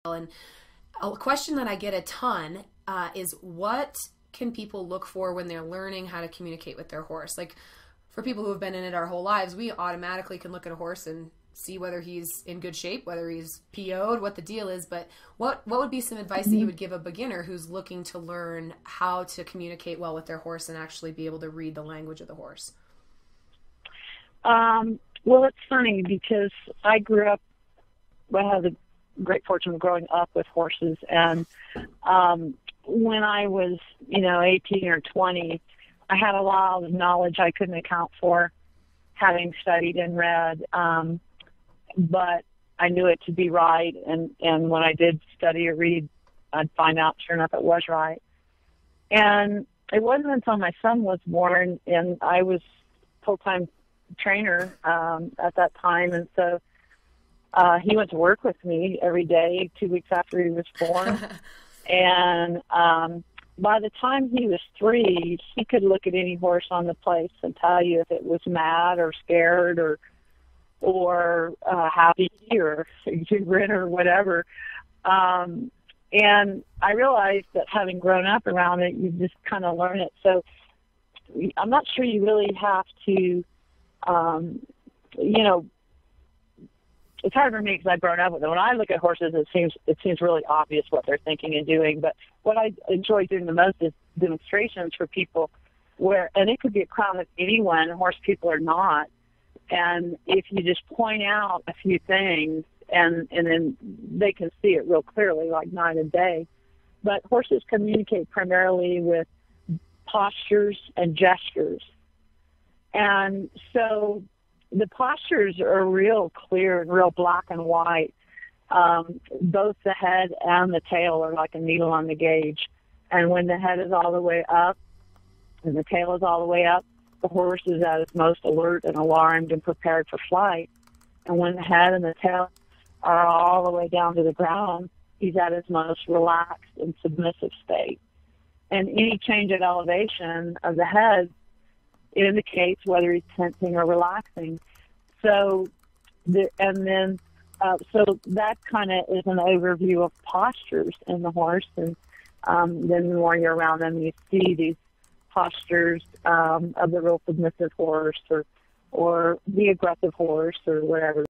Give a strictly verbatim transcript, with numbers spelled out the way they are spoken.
And a question that I get a ton uh, is what can people look for when they're learning how to communicate with their horse? Like for people who have been in it our whole lives, we automatically can look at a horse and see whether he's in good shape, whether he's P O'd, what the deal is. But what, what would be some advice that you would give a beginner who's looking to learn how to communicate well with their horse and actually be able to read the language of the horse? Um, well, it's funny because I grew up, well, I had the great fortune of growing up with horses. And um, when I was, you know, eighteen or twenty, I had a lot of knowledge I couldn't account for, having studied and read. Um, but I knew it to be right. And, and when I did study or read, I'd find out, sure enough, it was right. And it wasn't until my son was born, and I was full-time trainer um, at that time. And so uh, he went to work with me every day, two weeks after he was born. and um, by the time he was three, he could look at any horse on the place and tell you if it was mad or scared or or uh, happy or exuberant or whatever. Um, and I realized that having grown up around it, you just kind of learn it. So I'm not sure you really have to, um, you know, it's hard for me because I've grown up with them. When I look at horses, it seems it seems really obvious what they're thinking and doing. But what I enjoy doing the most is demonstrations for people where, and it could be a crowd of anyone, horse people or not. And if you just point out a few things, and and then they can see it real clearly, like night and day. But horses communicate primarily with postures and gestures. And so the postures are real clear and real black and white. Um, both the head and the tail are like a needle on the gauge. And when the head is all the way up and the tail is all the way up, the horse is at its most alert and alarmed and prepared for flight. And when the head and the tail are all the way down to the ground, he's at his most relaxed and submissive state. And any change in elevation of the head indicates whether he's tensing or relaxing. So, the, and then, uh, so that kind of is an overview of postures in the horse. And um, then the more you're around them, you see these postures um, of the real submissive horse or or the aggressive horse or whatever.